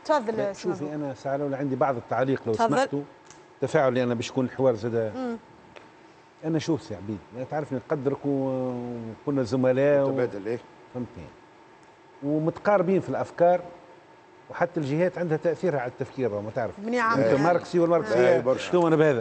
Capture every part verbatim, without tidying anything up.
تفضل. شوفي انا ساعه لو عندي بعض التعليق لو سمحتوا تفاعل لان باش يكون الحوار زاد. انا شوف سي عبيد تعرفني نقدرك وكنا زملاء متبادل ايه فهمتني ومتقاربين في الافكار وحتى الجهات عندها تاثيرها على التفكير ما تعرف انت ماركسي والماركسيه شنو انا بهذا.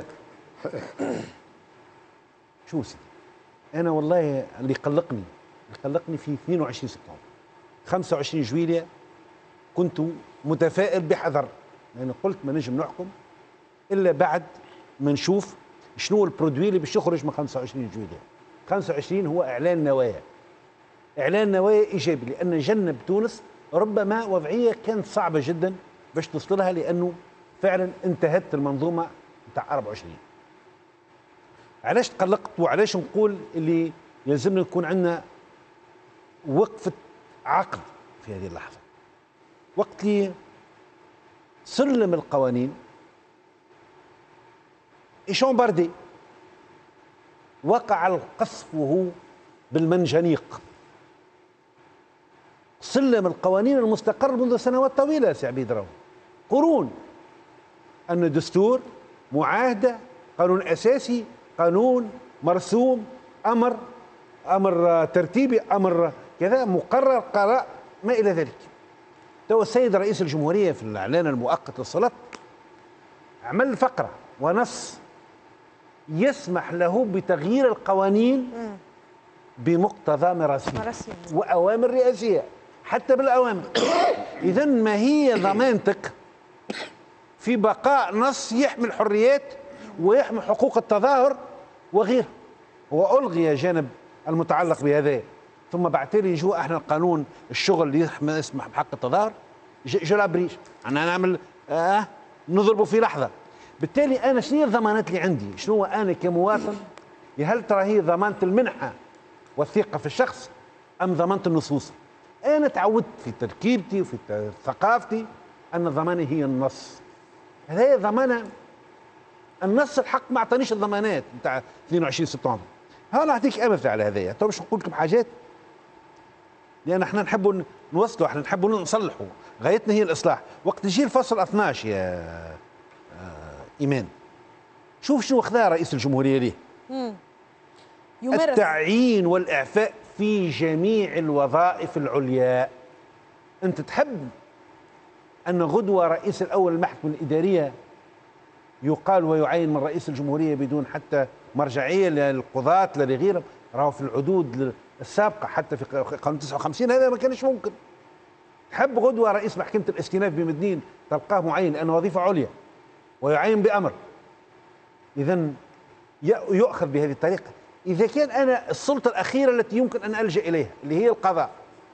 شو سيدي انا والله اللي قلقني اللي قلقني في اثنين وعشرين سبتمبر خمسة وعشرين جويلية كنت متفائل بحذر لأن يعني قلت ما نجم نحكم إلا بعد ما نشوف شنو البرودوي اللي باش يخرج من خمسة وعشرين جويلية. خمسة وعشرين هو إعلان نوايا إعلان نوايا إيجابي لأن جنب تونس ربما وضعية كانت صعبة جدا باش توصلها لأنه فعلا انتهت المنظومة نتاع أربعة وعشرين. علاش تقلقت وعلاش نقول اللي يلزمنا يكون عندنا وقفة عقل في هذه اللحظة وقت لي سلم القوانين إشامباردي وقع القصف وهو بالمنجنيق. سلم القوانين المستقر منذ سنوات طويلة سي عبيد راهو قرون أن دستور معاهدة قانون أساسي قانون مرسوم أمر أمر ترتيبي أمر كذا مقرر قرار ما إلى ذلك. تو السيد رئيس الجمهورية في الإعلان المؤقت للصلاة عمل فقرة ونص يسمح له بتغيير القوانين بمقتضى مراسيم وأوامر رئاسية حتى بالأوامر. إذا ما هي ضمانتك في بقاء نص يحمي الحريات ويحمي حقوق التظاهر وغيره. هو ألغي جانب المتعلق بهذا ثم بعد لي يجوا احنا القانون الشغل اللي يسمح بحق التظاهر جو لابريش انا نعمل اه نضربه في لحظه. بالتالي انا شنو الضمانات اللي عندي؟ شنو انا كمواطن؟ هل ترى هي ضمانه المنحه والثقه في الشخص ام ضمانه النصوص؟ انا تعودت في تركيبتي وفي ثقافتي ان الضمانه هي النص. هذه ضمانه النص الحق ما اعطانيش الضمانات نتاع اثنين وعشرين سبتمبر. ها نعطيك امثله على هذايا تو باش نقول لكم حاجات لان احنا نحبوا نوصلوا احنا نحبوا نصلحوا غايتنا هي الاصلاح. وقت يجي الفصل اثناش يا آه ايمان شوف شنو خذا رئيس الجمهوريه ليه التعيين والاعفاء في جميع الوظائف العليا. انت تحب ان غدوه رئيس الاول المحكمه الاداريه يقال ويعين من رئيس الجمهوريه بدون حتى مرجعيه للقضاة لا لغيرهم؟ راهو في العدود السابقه حتى في قانون تسعة وخمسين هذا ما كانش ممكن. تحب غدوه رئيس محكمه الاستئناف بمدنين تلقاه معين لانه وظيفه عليا ويعين بامر. اذا يؤخذ بهذه الطريقه. اذا كان انا السلطه الاخيره التي يمكن ان الجا اليها اللي هي القضاء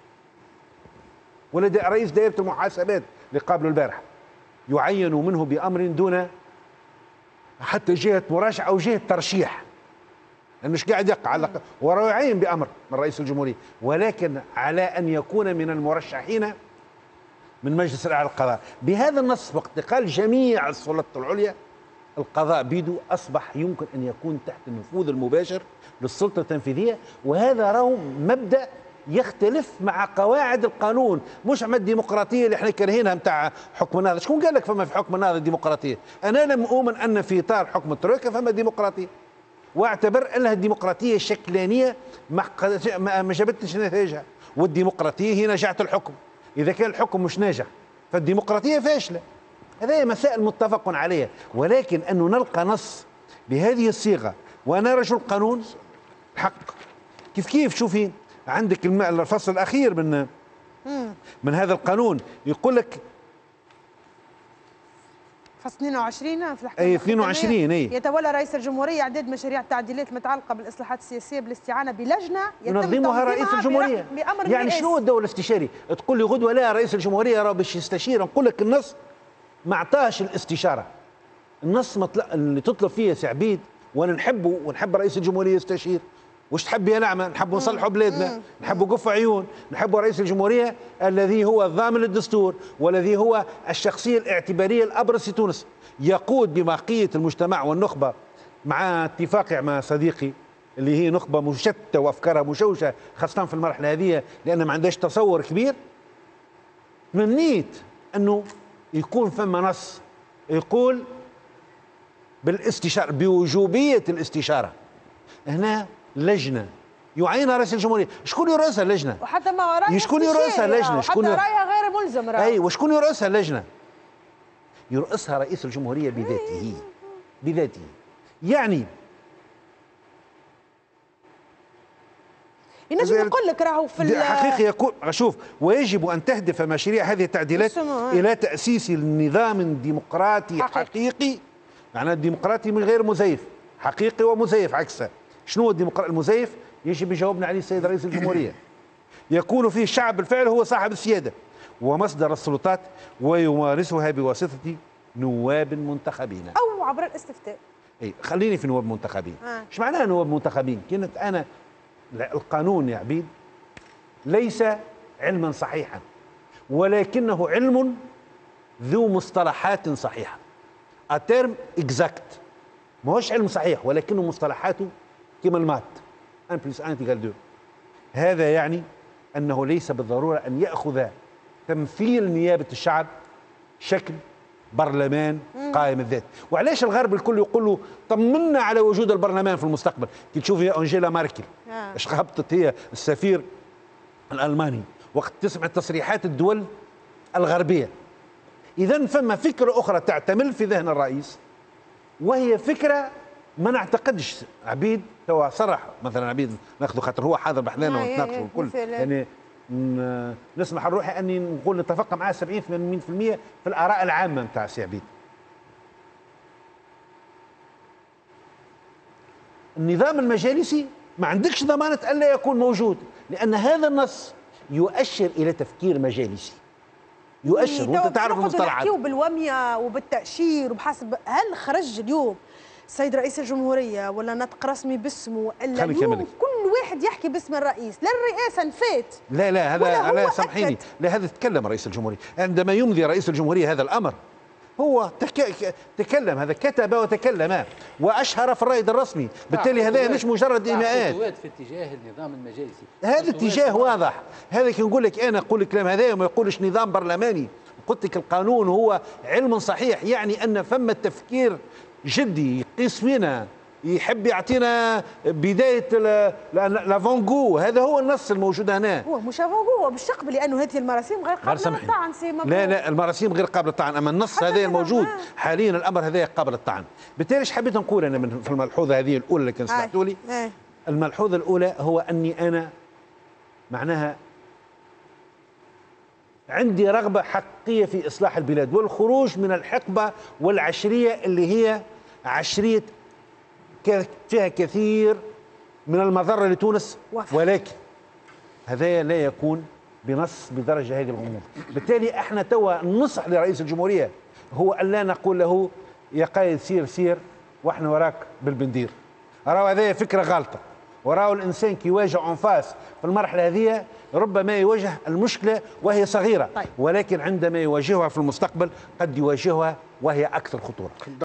ولدى رئيس دائره المحاسبات اللي قابله البارحه يعين منه بامر دون حتى جهه مراجعه او جهه ترشيح لانه مش قاعد يقع على وراه يعين بامر من رئيس الجمهوريه ولكن على ان يكون من المرشحين من مجلس الاعلى للقضاء. بهذا النص وقت قال جميع السلطات العليا القضاء بيده اصبح يمكن ان يكون تحت النفوذ المباشر للسلطه التنفيذيه. وهذا راهو مبدا يختلف مع قواعد القانون مش مع الديمقراطيه اللي احنا كارهينها نتاع حكم النهضه. شكون قال لك فما في حكم النهضه ديمقراطيه؟ انا لم اؤمن ان في اطار حكم الترويكا فما ديمقراطيه واعتبر انها الديمقراطيه الشكلانيه ما جابتش نتائجها والديمقراطيه هي نجاعه الحكم. اذا كان الحكم مش ناجح فالديمقراطيه فاشله. هذه مسائل متفق عليها ولكن انه نلقى نص بهذه الصيغه وانا رجل قانون حق كيف كيف. شوفي عندك الفصل الاخير من من هذا القانون يقول لك فصل اثنين وعشرين في اي اثنين وعشرين اي يتولى رئيس الجمهوريه اعداد مشاريع التعديلات المتعلقه بالاصلاحات السياسيه بالاستعانه بلجنه ينظمها رئيس الجمهوريه. بأمر يعني شنو الدور الاستشاري؟ تقول لي غدوه لا رئيس الجمهوريه راه باش يستشير. نقول لك النص ما عطاش الاستشاره. النص اللي تطلب فيه يا سي عبيد وانا نحبه ونحب رئيس الجمهوريه يستشير. وش تحب يا نعمه؟ نحب نصلحوا بلادنا، نحب قف عيون، نحب رئيس الجمهوريه الذي هو الضامن للدستور والذي هو الشخصيه الاعتباريه الابرز في تونس يقود ببقيه المجتمع والنخبه مع اتفاقي مع صديقي اللي هي نخبه مشتته وافكارها مشوشه خاصه في المرحله هذه لان ما عندهاش تصور كبير. تمنيت انه يكون فما نص يقول بالاستشارة، بوجوبية الاستشارة. هنا لجنة يعينها رئيس الجمهورية، شكون يرأسها اللجنة؟ وحتى ما وراء شكون يرأسها اللجنة؟ شكون حتى رأيها غير ملزم رأي. أي وشكون يرأسها اللجنة؟ يرأسها رئيس الجمهورية بذاته بذاته. يعني ينجم يقول لك راهو في حقيقي يكون شوف، ويجب ان تهدف مشاريع هذه التعديلات الى تاسيس نظام ديمقراطي حقيقي, حقيقي. معناه الديمقراطي من غير مزيف، حقيقي ومزيف عكسه. شنو هو الديمقراطي المزيف؟ يجب يجاوبنا عليه السيد رئيس الجمهورية. يكون فيه الشعب بالفعل هو صاحب السيادة ومصدر السلطات، ويمارسها بواسطة نواب منتخبين أو عبر الاستفتاء. اي خليني في نواب منتخبين. ايش آه. معناها نواب منتخبين؟ كانت انا القانون يا عبيد ليس علما صحيحا، ولكنه علم ذو مصطلحات صحيحة. اترم اكزاكت، ما هوش علم صحيح ولكنه مصطلحاته كما المات ان بلس ان تيغال دو. هذا يعني انه ليس بالضرورة ان يأخذ تمثيل نيابة الشعب شكل برلمان قائم الذات. وعلاش الغرب الكل يقول له طمنا على وجود البرلمان في المستقبل؟ كي تشوفي انجيلا ماركل ايش هبطت هي السفير الالماني وقت تسمع تصريحات الدول الغربيه. اذا فما فكره اخرى تعتمل في ذهن الرئيس، وهي فكره ما نعتقدش عبيد توا صرح مثلا عبيد ناخذ خاطر هو حاضر بحذانا ونتناقشوا الكل، يعني نسمح لروحي اني نقول نتفق معاه سبعين ثمانين بالمئة في الاراء العامه نتاع سي عبيد. النظام المجالسي ما عندكش ضمانه الا يكون موجود، لان هذا النص يؤشر الى تفكير مجالسي، يؤشر وانت تعرف المصطلحات. نحكيو بالوميه وبالتاشير وبحسب هل خرج اليوم السيد رئيس الجمهورية ولا نطق رسمي باسمه الا اليوم كل واحد يحكي باسم الرئيس، لا الرئاسة نفات. لا لا هذا لا سامحيني، لا هذا تكلم رئيس الجمهورية عندما يمضي رئيس الجمهورية هذا الأمر، هو تك... تكلم، هذا كتب وتكلم وأشهر في الرائد الرسمي، بالتالي هذا مش مجرد إيماءات. خطوات في اتجاه النظام المجالسي، هذا اتجاه واضح. هذا كي نقول لك أنا أقول الكلام هذا وما يقولش نظام برلماني، قلت لك القانون هو علم صحيح، يعني أن فما التفكير جدي يقيس فينا، يحب يعطينا بدايه لافونغو. هذا هو النص الموجود هنا. هو مش لافونغو، هو بالشق لانه هذه المراسيم غير قابله للطعن. لا لا المراسيم غير قابله للطعن، اما النص هذا الموجود حاليا الامر هذا قابل للطعن. بالتالي ايش حبيت نقول انا من في الملحوظه هذه الاولى اللي كان سمعتوا لي؟ الملحوظه الاولى هو اني انا معناها عندي رغبة حقيقية في إصلاح البلاد والخروج من الحقبة والعشرية اللي هي عشرية فيها كثير من المضرة لتونس، ولكن هذا لا يكون بنص بدرجة هذه الأمور. بالتالي احنا توا ننصح لرئيس الجمهورية هو أن لا نقول له يا قايد سير سير واحنا وراك بالبندير. راهو هذه فكرة غلطة، وراء الإنسان كي يواجه أنفاس في المرحلة هذه ربما يواجه المشكلة وهي صغيرة، ولكن عندما يواجهها في المستقبل قد يواجهها وهي أكثر خطورة.